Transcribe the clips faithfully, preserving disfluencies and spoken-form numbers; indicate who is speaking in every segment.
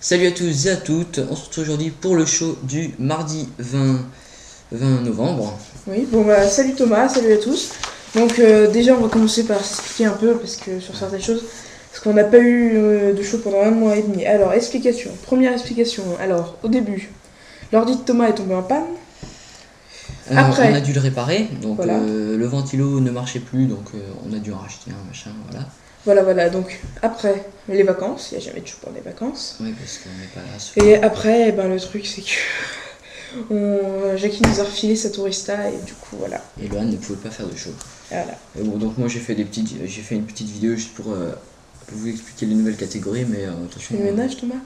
Speaker 1: Salut à tous et à toutes, on se retrouve aujourd'hui pour le show du mardi vingt novembre.
Speaker 2: Oui, bon bah salut Thomas, salut à tous. Donc euh, déjà on va commencer par s'expliquer un peu parce que sur certaines choses, parce qu'on n'a pas eu euh, de show pendant un mois et demi. Alors explication, première explication, alors au début, l'ordi de Thomas est tombé en panne.
Speaker 1: Alors,
Speaker 2: Après,
Speaker 1: on a dû le réparer, donc
Speaker 2: voilà.
Speaker 1: euh, le ventilo ne marchait plus, donc euh, on a dû en racheter un machin, voilà.
Speaker 2: Voilà, voilà, donc après les vacances, il n'y a jamais de show pour les vacances.
Speaker 1: Oui, parce qu'on n'est pas là. Souvent.
Speaker 2: Et après, eh ben, le truc c'est que on... Jackie nous a refilé sa tourista et du coup voilà.
Speaker 1: Et Lohan ne pouvait pas faire de show.
Speaker 2: Voilà.
Speaker 1: Et bon, donc moi j'ai fait des petites, j'ai fait une petite vidéo juste pour, euh, pour vous expliquer les nouvelles catégories, mais euh, attention.
Speaker 2: Tu fais le ménage Thomas?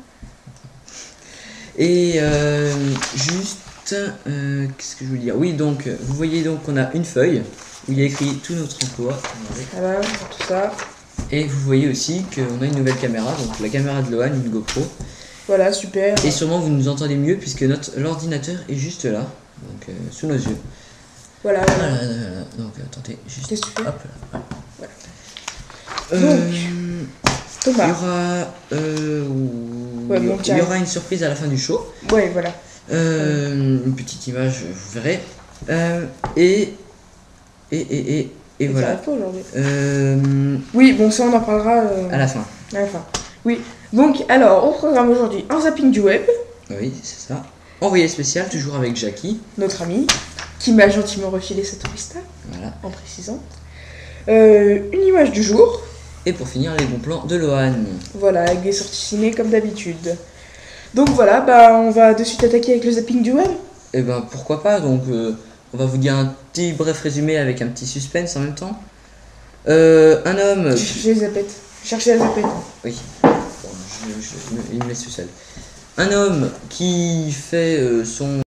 Speaker 1: Et euh, juste, euh, qu'est-ce que je veux dire? Oui, donc vous voyez donc qu'on a une feuille où il y a écrit tout notre emploi.
Speaker 2: Voilà, tout ça.
Speaker 1: Et vous voyez aussi qu'on a une nouvelle caméra, donc la caméra de Lohan, une GoPro.
Speaker 2: Voilà, super.
Speaker 1: Et sûrement vous nous entendez mieux puisque notre l'ordinateur est juste là, donc euh, sous nos yeux.
Speaker 2: Voilà, voilà.
Speaker 1: Voilà, voilà. Donc attendez, juste.
Speaker 2: Qu'est-ce que tu fais?
Speaker 1: Hop là.
Speaker 2: Voilà.
Speaker 1: Euh,
Speaker 2: Donc,
Speaker 1: il y
Speaker 2: Thomas.
Speaker 1: aura, euh,
Speaker 2: Ouais,
Speaker 1: il y
Speaker 2: bon,
Speaker 1: aura- il y
Speaker 2: tiens.
Speaker 1: aura une surprise à la fin du show.
Speaker 2: Ouais, voilà.
Speaker 1: Euh, une petite image, vous verrez. Euh, et et et et, et
Speaker 2: Ça
Speaker 1: voilà.
Speaker 2: arrive pas aujourd'hui.
Speaker 1: Euh,
Speaker 2: Oui, bon, ça on en parlera euh,
Speaker 1: à la fin.
Speaker 2: à la fin. Oui. Donc, alors, au programme aujourd'hui, un zapping du web,
Speaker 1: Oui, c'est ça. Envoyé spécial, toujours avec Jackie.
Speaker 2: notre ami, qui m'a gentiment refilé sa tourista,
Speaker 1: Voilà.
Speaker 2: en précisant. Euh, une image du jour,
Speaker 1: Et pour finir, les bons plans de Lohan.
Speaker 2: voilà, avec des sorties ciné comme d'habitude. Donc voilà, bah on va de suite attaquer avec le zapping du web.
Speaker 1: Et ben pourquoi pas, donc euh, on va vous dire un petit bref résumé avec un petit suspense en même temps. Euh, un homme...
Speaker 2: J'ai cherché les zapettes. Cherchez la zapette.
Speaker 1: Oui, bon, je, je- il me laisse tout seul. Un homme qui fait euh, son...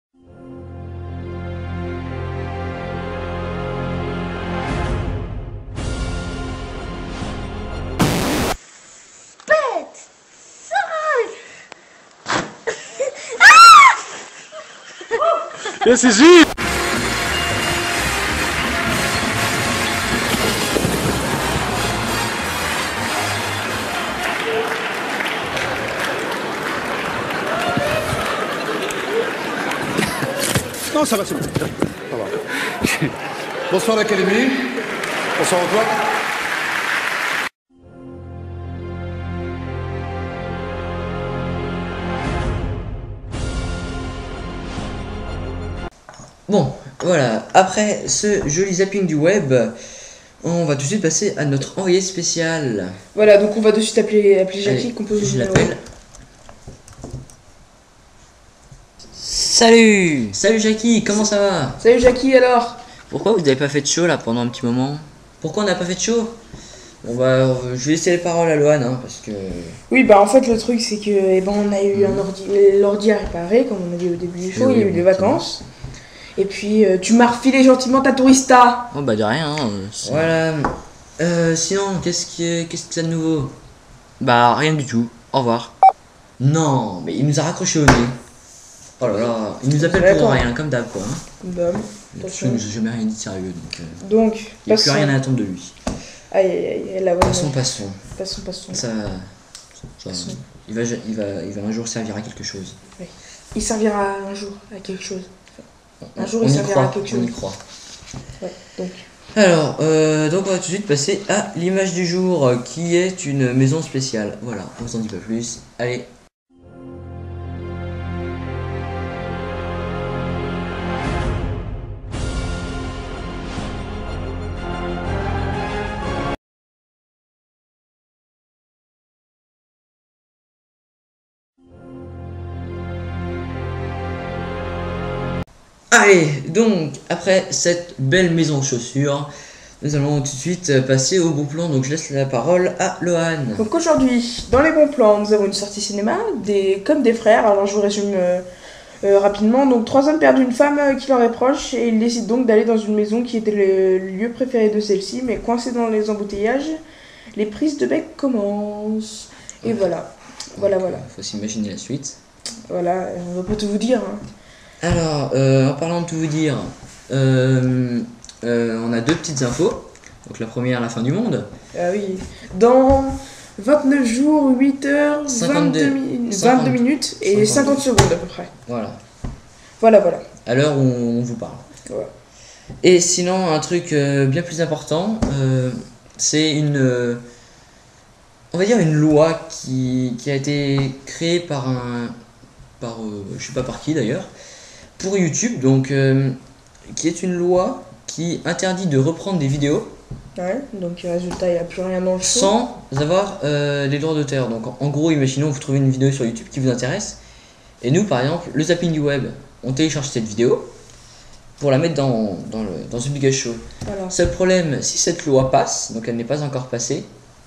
Speaker 3: Esse G! Non, ça va, c'est bon. Ça va. Bonsoir l'Académie. Bonsoir Antoine.
Speaker 1: Bon, voilà, après ce joli zapping du web, on va tout de suite passer à notre envoyé spécial.
Speaker 2: Voilà, donc on va de suite appeler, appeler Jackie,
Speaker 1: Allez,
Speaker 2: compose
Speaker 1: je
Speaker 2: le
Speaker 1: l'appelle.
Speaker 2: numéro.
Speaker 1: Salut Salut Jackie, comment ça va?
Speaker 2: Salut Jackie, alors?
Speaker 1: Pourquoi vous n'avez pas fait de show là pendant un petit moment? Pourquoi on n'a pas fait de show? Bon bah, euh, je vais laisser les paroles à Lohan, hein, parce que...
Speaker 2: Oui, bah en fait, le truc, c'est que eh ben, on a eu un ordi, l'ordi à réparer, comme on a dit au début du show,
Speaker 1: Oui,
Speaker 2: il y a eu
Speaker 1: oui,
Speaker 2: des vacances. Et puis, euh, tu m'as refilé gentiment ta tourista.
Speaker 1: Oh bah de rien, hein, voilà. Euh, sinon, qu'est-ce qui est, qu'est-ce que c'est de nouveau? Bah rien du tout, au revoir. Non, mais il nous a raccroché au nez. Oh là là, il nous appelle pour
Speaker 2: D'accord.
Speaker 1: rien, comme d'hab quoi. Hein.
Speaker 2: Bam.
Speaker 1: De toute façon, il nous a jamais rien dit de sérieux, donc... euh,
Speaker 2: Donc,
Speaker 1: il n'y a plus
Speaker 2: passons.
Speaker 1: rien à attendre de lui.
Speaker 2: Aïe, aïe, aïe, là, voilà.
Speaker 1: Passons, passons.
Speaker 2: Passons, passons.
Speaker 1: Ça, ça-
Speaker 2: Passons.
Speaker 1: il, va, il, va, il va un jour servir à quelque chose.
Speaker 2: Il servira un jour à quelque chose. Un jour,
Speaker 1: On
Speaker 2: il
Speaker 1: y
Speaker 2: servira
Speaker 1: croit,
Speaker 2: à quelque
Speaker 1: on y
Speaker 2: chose.
Speaker 1: croit.
Speaker 2: Ouais, donc.
Speaker 1: Alors, euh, donc on va tout de suite passer à l'image du jour, euh, qui est une maison spéciale. Voilà, on vous en dit pas plus. Allez. Allez, donc, après cette belle maison aux chaussures, nous allons tout de suite passer au bon plan. Donc, je laisse la parole à Lohan.
Speaker 2: Donc aujourd'hui, dans les bons plans, nous avons une sortie cinéma, des, comme des frères. Alors je vous résume euh, euh, rapidement. Donc trois hommes perdent une femme euh, qui leur est proche et ils décident donc d'aller dans une maison qui était le lieu préféré de celle-ci, mais coincés dans les embouteillages, les prises de bec commencent. Et voilà, voilà,
Speaker 1: Donc,
Speaker 2: voilà.
Speaker 1: euh, Faut s'imaginer la suite.
Speaker 2: Voilà, on va pas tout vous dire. Hein.
Speaker 1: Alors, euh, en parlant de tout vous dire, euh, euh, on a deux petites infos. Donc la première, la fin du monde.
Speaker 2: Ah oui, dans vingt-neuf jours, huit heures,
Speaker 1: cinquante-deux,
Speaker 2: vingt-deux, mi-
Speaker 1: cinquante,
Speaker 2: vingt-deux minutes et
Speaker 1: cinquante.
Speaker 2: cinquante secondes à peu près.
Speaker 1: Voilà,
Speaker 2: Voilà, voilà.
Speaker 1: à l'heure où on vous parle.
Speaker 2: Voilà.
Speaker 1: Et sinon, un truc euh, bien plus important, euh, c'est une, euh, on va dire une loi qui, qui a été créée par un, par, euh, je sais pas par qui d'ailleurs, pour YouTube, donc euh, qui est une loi qui interdit de reprendre des vidéos
Speaker 2: Ouais, donc résultat, il n'y a plus rien dans le show.
Speaker 1: sans avoir euh, les droits d'auteur. Donc en, en gros, imaginons vous trouvez une vidéo sur YouTube qui vous intéresse, et nous par exemple, le zapping du web, on télécharge cette vidéo pour la mettre dans, dans, le, dans ce Big Show.
Speaker 2: Voilà.
Speaker 1: Seul problème, si cette loi passe, donc elle n'est pas encore passée,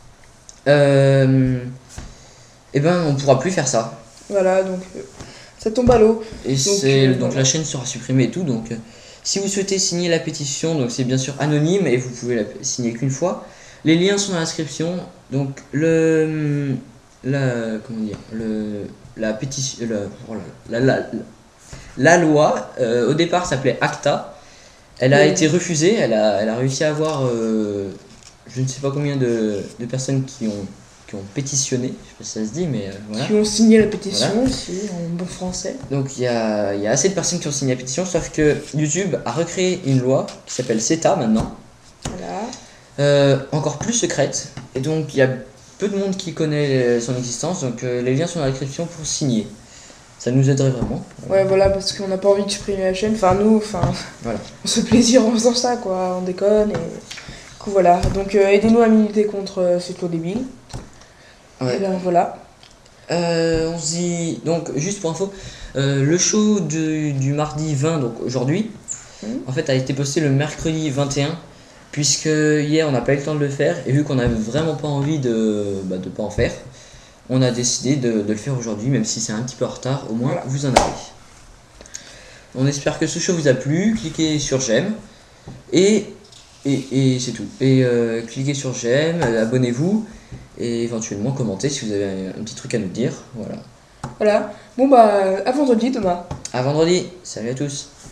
Speaker 1: euh, eh ben on pourra plus faire ça.
Speaker 2: Voilà, donc euh, ça tombe à l'eau.
Speaker 1: Et
Speaker 2: Donc,
Speaker 1: c'est
Speaker 2: euh,
Speaker 1: donc
Speaker 2: voilà.
Speaker 1: la chaîne sera supprimée et tout. Donc euh, si vous souhaitez signer la pétition, donc c'est bien sûr anonyme et vous pouvez la signer qu'une fois. Les liens sont dans la description. Donc le la comment dire le la pétition le, oh là là, la, la, la loi euh, au départ s'appelait ACTA. Elle a
Speaker 2: Oui.
Speaker 1: été refusée. Elle a elle a réussi à avoir euh, je ne sais pas combien de, de personnes qui ont qui ont pétitionné. Je sais pas si ça se dit, mais euh, voilà.
Speaker 2: Qui ont signé la pétition
Speaker 1: Voilà.
Speaker 2: aussi, en bon français.
Speaker 1: Donc il y a, il y a assez de personnes qui ont signé la pétition, sauf que YouTube a recréé une loi qui s'appelle CETA maintenant,
Speaker 2: Voilà.
Speaker 1: euh, encore plus secrète, et donc il y a peu de monde qui connaît son existence, donc euh, les liens sont dans la description pour signer. Ça nous aiderait vraiment.
Speaker 2: Ouais, voilà, parce qu'on n'a pas envie de supprimer la chaîne. Enfin, nous, enfin,
Speaker 1: Voilà.
Speaker 2: on se fait plaisir en faisant ça, quoi. On déconne et. Du coup, voilà. Donc, euh, aidez-nous à militer contre euh, ces taux débiles.
Speaker 1: Ouais.
Speaker 2: Et ben voilà.
Speaker 1: Euh, on se dit, donc juste pour info, euh, le show du, du mardi vingt, donc aujourd'hui,
Speaker 2: Mhm.
Speaker 1: en fait a été posté le mercredi vingt et un, puisque hier on n'a pas eu le temps de le faire, et vu qu'on n'avait vraiment pas envie de bah, de pas en faire, on a décidé de, de le faire aujourd'hui, même si c'est un petit peu en retard, au moins
Speaker 2: Voilà.
Speaker 1: vous en avez. On espère que ce show vous a plu, cliquez sur j'aime, et, et, et c'est tout. Et euh, cliquez sur j'aime, euh, abonnez-vous, et éventuellement commentez si vous avez un, un petit truc à nous dire. Voilà.
Speaker 2: Voilà. Bon, bah, à vendredi, Thomas.
Speaker 1: À vendredi, salut à tous.